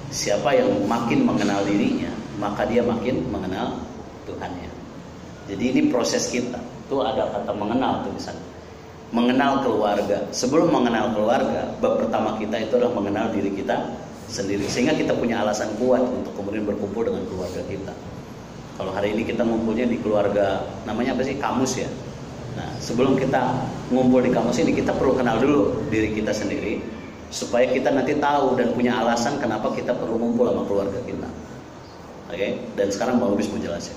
Siapa yang makin mengenal dirinya, maka dia makin mengenal Tuhannya. Jadi ini proses kita. Tuh ada kata mengenal tuh di sana. Mengenal keluarga. Sebelum mengenal keluarga, bab pertama kita itu adalah mengenal diri kita sendiri. Sehingga kita punya alasan kuat untuk kemudian berkumpul dengan keluarga kita. Kalau hari ini kita ngumpulnya di keluarga, namanya apa sih? Kamus ya. Nah, sebelum kita ngumpul di kamus ini, kita perlu kenal dulu diri kita sendiri, supaya kita nanti tahu dan punya alasan kenapa kita perlu ngumpul sama keluarga kita. Oke? Dan sekarang Bang Lubis mau jelasin.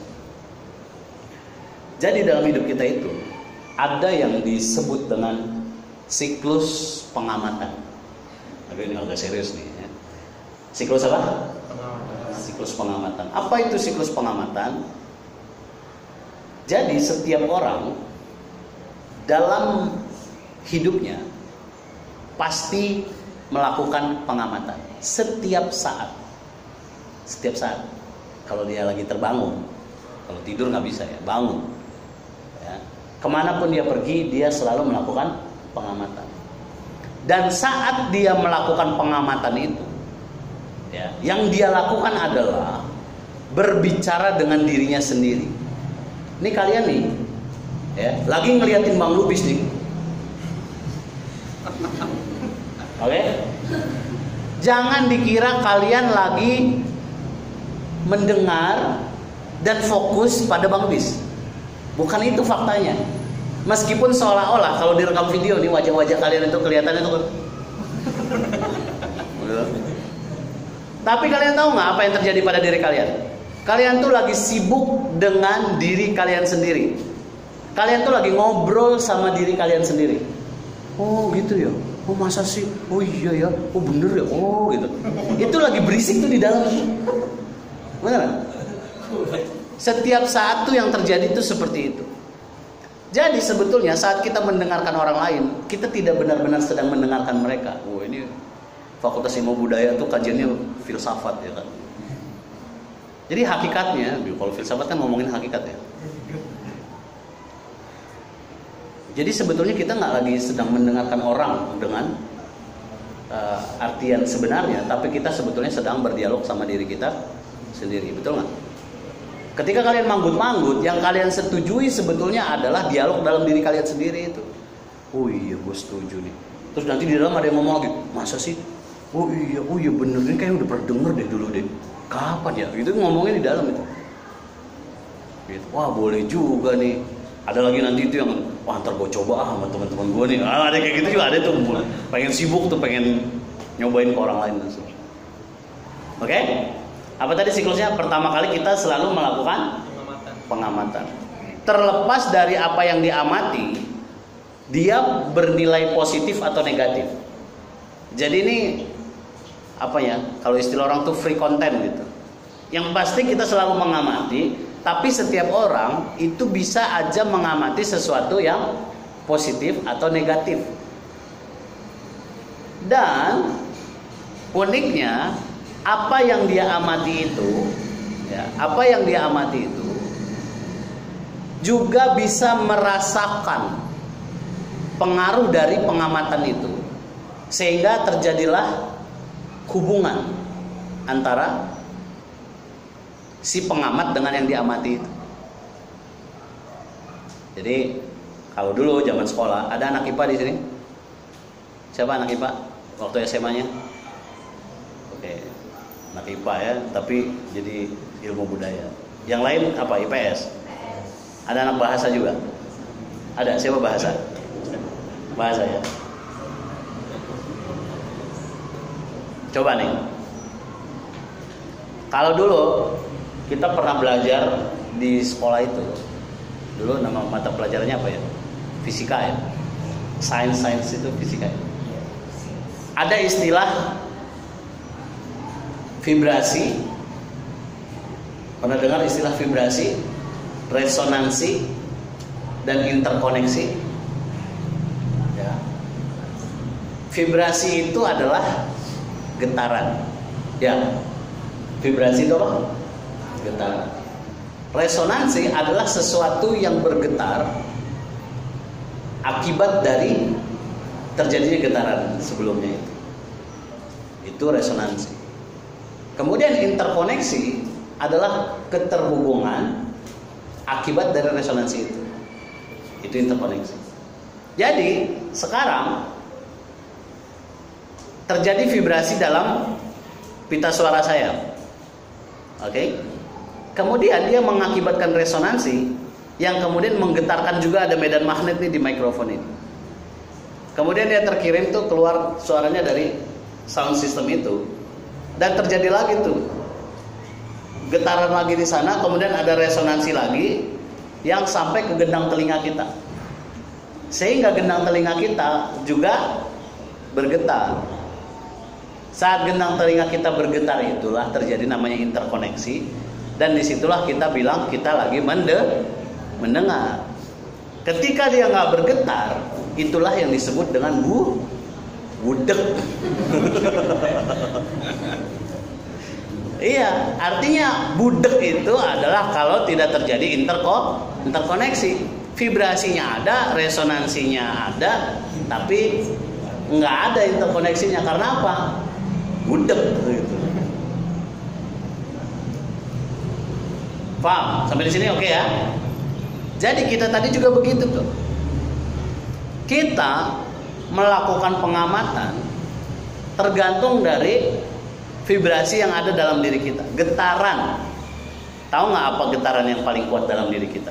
Jadi dalam hidup kita itu ada yang disebut dengan siklus pengamatan. Tapi ini agak serius nih ya. Siklus apa? Siklus pengamatan. Apa itu siklus pengamatan? Jadi setiap orang dalam hidupnya pasti melakukan pengamatan setiap saat. Setiap saat. Kalau dia lagi terbangun, kalau tidur nggak bisa ya, bangun. Ya. Kemanapun dia pergi, dia selalu melakukan pengamatan. Dan saat dia melakukan pengamatan itu, ya, yang dia lakukan adalah berbicara dengan dirinya sendiri. Ini kalian nih, ya, lagi ngeliatin Bang Lubis nih. Oke? Jangan dikira kalian lagi mendengar dan fokus pada Bang Lubis. Bukan itu faktanya. Meskipun seolah-olah kalau direkam video nih wajah-wajah kalian itu kelihatan itu. Tapi kalian tahu nggak apa yang terjadi pada diri kalian? Kalian tuh lagi sibuk dengan diri kalian sendiri. Kalian tuh lagi ngobrol sama diri kalian sendiri. Oh gitu ya. Oh masa sih? Oh iya ya. Oh bener ya. Oh gitu. Itu lagi berisik tuh di dalam. Benar? Setiap saat tuh yang terjadi itu seperti itu. Jadi sebetulnya saat kita mendengarkan orang lain, kita tidak benar-benar sedang mendengarkan mereka. Oh ini Fakultas Ilmu Budaya tuh kajiannya filsafat ya kan. Jadi hakikatnya, kalau filsafat kan ngomongin hakikat ya. Jadi sebetulnya kita nggak lagi sedang mendengarkan orang dengan artian sebenarnya, tapi kita sebetulnya sedang berdialog sama diri kita sendiri, betul nggak? Ketika kalian manggut-manggut, yang kalian setujui sebetulnya adalah dialog dalam diri kalian sendiri itu. Oh iya, gue setuju nih. Terus nanti di dalam ada yang ngomong lagi, masa sih? Oh iya bener, ini kayaknya udah pernah denger deh dulu deh. Kapan ya? Gitu ngomongnya di dalam itu. Gitu. Wah boleh juga nih. Ada lagi nanti itu yang, wah ntar gue coba sama teman-teman gue nih. Ada kayak gitu juga ada tuh. Pengen sibuk tuh, pengen nyobain ke orang lain. Oke? Apa tadi siklusnya? Pertama kali kita selalu melakukan pengamatan. Terlepas dari apa yang diamati, dia bernilai positif atau negatif. Jadi ini apa ya? Kalau istilah orang tuh free content gitu. Yang pasti kita selalu mengamati, tapi setiap orang itu bisa aja mengamati sesuatu yang positif atau negatif. Dan uniknya apa yang dia amati itu, ya, apa yang dia amati itu juga bisa merasakan pengaruh dari pengamatan itu, sehingga terjadilah hubungan antara si pengamat dengan yang diamati itu. Jadi kalau dulu zaman sekolah ada anak IPA di sini. Siapa anak IPA waktu SMA-nya? Oke. Anak IPA ya, tapi jadi ilmu budaya. Yang lain apa? IPS. Ada anak bahasa juga. Ada siapa bahasa? Bahasa ya. Coba nih. Kalau dulu kita pernah belajar di sekolah itu. Dulu nama mata pelajarannya apa ya? Fisika ya. Sains itu fisika ya. Ada istilah vibrasi. Pernah dengar istilah vibrasi, resonansi, dan interkoneksi? Ya. Vibrasi itu adalah getaran. Ya. Vibrasi itu apa? Getaran. Resonansi adalah sesuatu yang bergetar akibat dari terjadinya getaran sebelumnya itu. Itu resonansi. Kemudian interkoneksi adalah keterhubungan akibat dari resonansi itu. Itu interkoneksi. Jadi sekarang terjadi vibrasi dalam pita suara saya. Oke? Kemudian dia mengakibatkan resonansi yang kemudian menggetarkan juga, ada medan magnet nih di mikrofon ini. Kemudian dia terkirim tuh keluar suaranya dari sound system itu. Dan terjadi lagi tuh getaran lagi di sana, kemudian ada resonansi lagi yang sampai ke gendang telinga kita. Sehingga gendang telinga kita juga bergetar. Saat gendang telinga kita bergetar itulah terjadi namanya interkoneksi, dan disitulah kita bilang kita lagi mendengar. Ketika dia nggak bergetar, itulah yang disebut dengan budek. Iya, artinya budek itu adalah kalau tidak terjadi interkoneksi. Vibrasinya ada, resonansinya ada, tapi nggak ada interkoneksinya. Karena apa? Budek gitu. Paham? Sampai di sini oke ya? Jadi kita tadi juga begitu tuh. Kita melakukan pengamatan tergantung dari vibrasi yang ada dalam diri kita. Getaran. Tahu nggak apa getaran yang paling kuat dalam diri kita?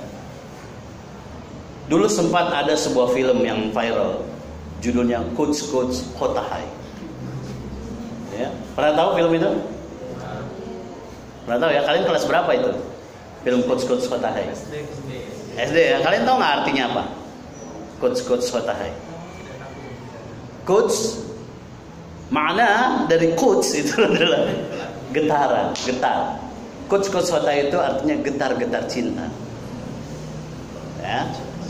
Dulu sempat ada sebuah film yang viral, judulnya Quds Khotahai. Ya, pernah tahu film itu? Pernah tahu ya? Kalian kelas berapa itu? Film Quds Khotahai. SD ya. Kalian tahu nggak artinya apa? Quds Khotahai. Quds, makna dari Quds itu adalah getaran, getar. Quds Khotahai itu artinya getar-getar cinta. Ya.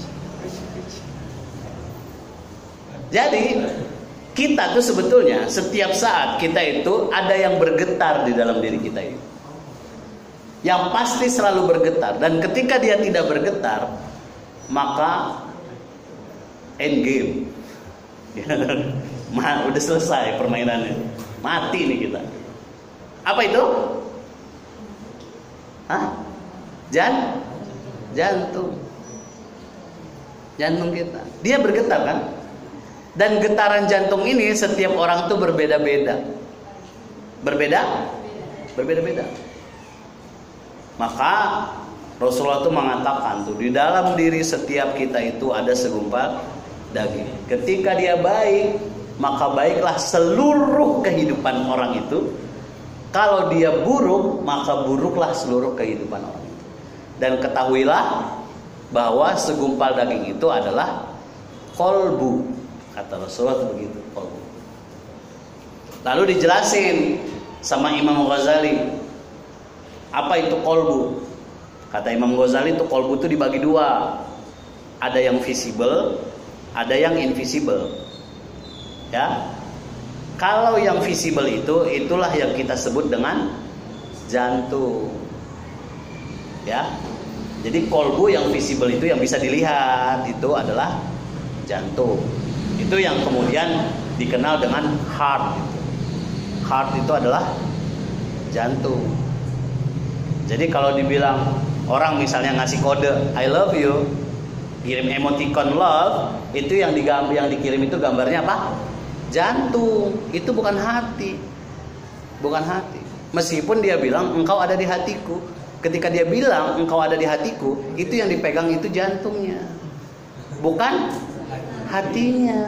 Jadi kita tuh sebetulnya setiap saat kita itu ada yang bergetar di dalam diri kita ini. Yang pasti selalu bergetar, dan ketika dia tidak bergetar, maka end game. Udah selesai permainannya. Mati nih kita. Apa itu? Hah? Jantung. Jantung kita. Dia bergetar kan? Dan getaran jantung ini setiap orang tuh berbeda-beda. Berbeda-beda. Maka Rasulullah tuh mengatakan tuh di dalam diri setiap kita itu ada segumpal daging. Ketika dia baik, maka baiklah seluruh kehidupan orang itu. Kalau dia buruk, maka buruklah seluruh kehidupan orang itu. Dan ketahuilah bahwa segumpal daging itu adalah kolbu. Kata Rasulullah begitu, kolbu. Lalu dijelasin sama Imam Ghazali, apa itu kolbu? Kata Imam Ghazali itu kolbu itu dibagi dua. Ada yang visible, ada yang invisible. Ya. Kalau yang visible itu, itulah yang kita sebut dengan jantung. Ya. Jadi kolbu yang visible itu yang bisa dilihat itu adalah jantung. Itu yang kemudian dikenal dengan heart. Heart itu adalah jantung. Jadi kalau dibilang orang misalnya ngasih kode I love you, kirim emoticon love, itu yang dikirim itu gambarnya apa? Jantung. Itu bukan hati. Bukan hati. Meskipun dia bilang engkau ada di hatiku. Ketika dia bilang engkau ada di hatiku, itu yang dipegang itu jantungnya, bukan hatinya.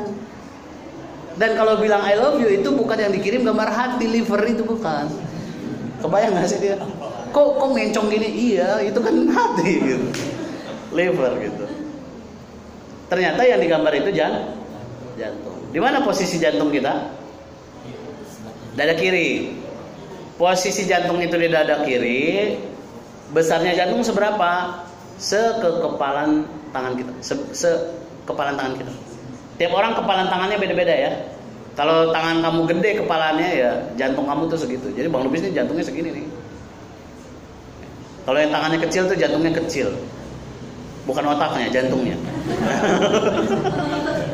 Dan kalau bilang I love you itu bukan yang dikirim gambar hati, liver itu bukan. Kebayang gak sih dia? Kok mencong gini? Iya, itu kan hati gitu. Liver gitu. Ternyata yang digambar itu jantung. Di mana posisi jantung kita? Dada kiri. Posisi jantung itu di dada kiri. Besarnya jantung seberapa? Sekepalan tangan kita. Sekepalan tangan kita. Tiap orang kepalan tangannya beda-beda ya. Kalau tangan kamu gede kepalanya ya jantung kamu tuh segitu. Jadi Bang Lubis ini jantungnya segini nih. Kalau yang tangannya kecil tuh jantungnya kecil. Bukan otaknya, jantungnya.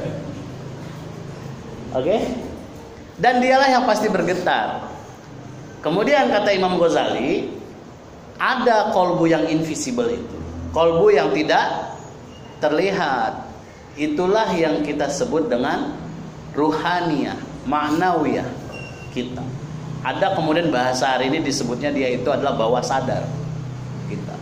Oke? Dan dialah yang pasti bergetar. Kemudian kata Imam Ghazali, ada kolbu yang invisible itu, kolbu yang tidak terlihat. Itulah yang kita sebut dengan ruhaniyah, ma'nawiyah kita. Ada kemudian bahasa hari ini disebutnya dia itu adalah bawah sadar kita.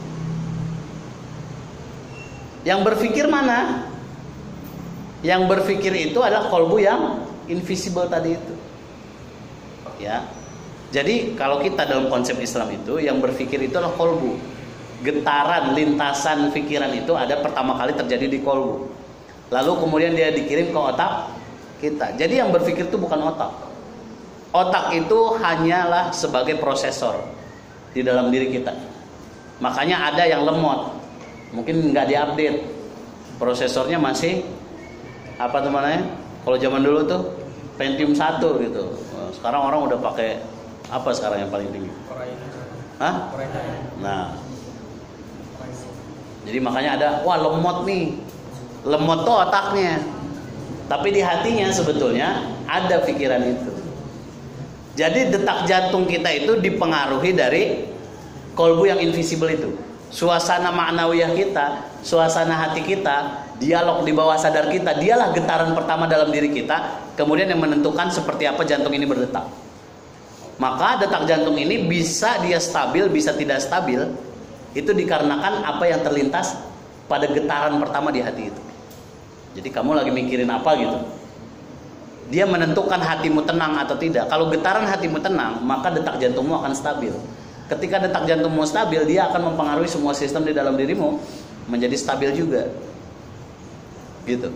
Yang berpikir mana? Yang berpikir itu adalah kolbu yang invisible tadi itu. Ya. Jadi kalau kita dalam konsep Islam itu yang berpikir itu adalah kolbu. Getaran, lintasan pikiran itu ada pertama kali terjadi di kolbu. Lalu kemudian dia dikirim ke otak kita. Jadi yang berpikir itu bukan otak. Otak itu hanyalah sebagai prosesor di dalam diri kita. Makanya ada yang lemot, mungkin nggak diupdate. Prosesornya masih apa tuh namanya? Kalau zaman dulu tuh Pentium 1 gitu. Sekarang orang udah pakai apa sekarang yang paling tinggi? Hah? Nah, jadi makanya ada, wah lemot nih. Lemot tuh otaknya. Tapi di hatinya sebetulnya ada pikiran itu. Jadi detak jantung kita itu dipengaruhi dari kolbu yang invisible itu. Suasana ma'nawiyah kita, suasana hati kita, dialog di bawah sadar kita, dialah getaran pertama dalam diri kita, kemudian yang menentukan seperti apa jantung ini berdetak. Maka detak jantung ini bisa dia stabil, bisa tidak stabil, itu dikarenakan apa yang terlintas pada getaran pertama di hati itu. Jadi kamu lagi mikirin apa gitu, dia menentukan hatimu tenang atau tidak. Kalau getaran hatimu tenang, maka detak jantungmu akan stabil. Ketika detak jantungmu stabil, dia akan mempengaruhi semua sistem di dalam dirimu menjadi stabil juga. Gitu.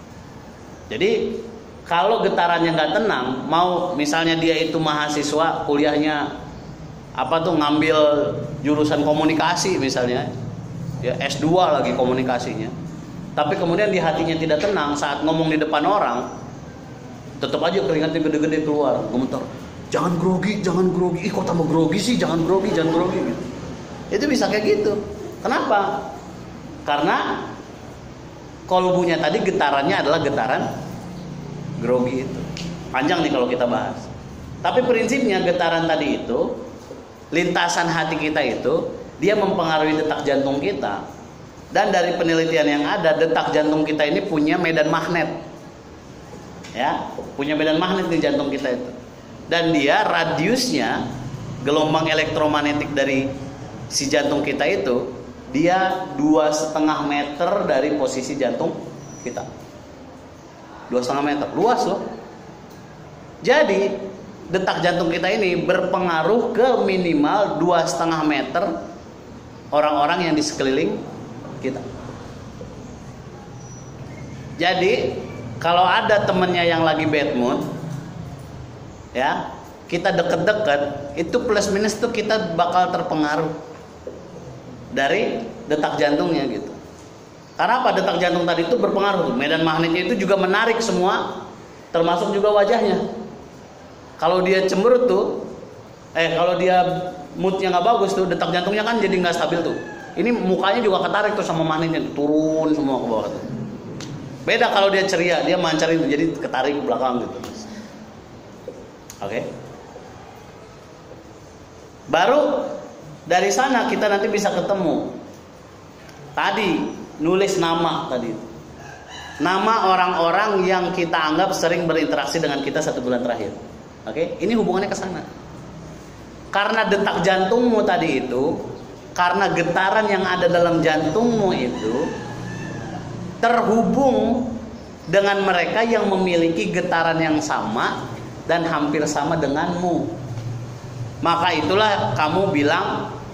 Jadi kalau getarannya nggak tenang, mau misalnya dia itu mahasiswa kuliahnya apa tuh ngambil jurusan komunikasi misalnya, ya S2 lagi komunikasinya, tapi kemudian di hatinya tidak tenang saat ngomong di depan orang, tetap aja keringatnya gede-gede keluar, gemeter. Jangan grogi, ih kok tambah grogi sih, jangan grogi gitu. Itu bisa kayak gitu. Kenapa? Karena kolbunya tadi getarannya adalah getaran grogi itu. Panjang nih kalau kita bahas. Tapi prinsipnya getaran tadi itu, lintasan hati kita itu, dia mempengaruhi detak jantung kita. Dan dari penelitian yang ada, detak jantung kita ini punya medan magnet. Ya, punya medan magnet di jantung kita itu. Dan dia radiusnya, gelombang elektromagnetik dari si jantung kita itu, dia 2,5 meter dari posisi jantung kita. 2,5 meter, luas loh. Jadi detak jantung kita ini berpengaruh ke minimal 2,5 meter orang-orang yang di sekeliling kita. Jadi kalau ada temennya yang lagi bad mood, ya kita deket-deket, itu plus minus tuh kita bakal terpengaruh dari detak jantungnya gitu. Karena apa? Detak jantung tadi itu berpengaruh, medan magnetnya itu juga menarik semua, termasuk juga wajahnya. Kalau dia cemberut tuh, kalau dia moodnya nggak bagus tuh, detak jantungnya kan jadi nggak stabil tuh. Ini mukanya juga ketarik tuh sama magnetnya, turun semua ke bawah tuh. Beda kalau dia ceria, dia mancarin tuh, jadi ketarik ke belakang gitu. Oke. Baru dari sana kita nanti bisa ketemu. Tadi nulis nama tadi. Nama orang-orang yang kita anggap sering berinteraksi dengan kita 1 bulan terakhir. Oke, ini hubungannya ke sana. Karena detak jantungmu tadi itu, karena getaran yang ada dalam jantungmu itu terhubung dengan mereka yang memiliki getaran yang sama dan hampir sama denganmu. Maka itulah kamu bilang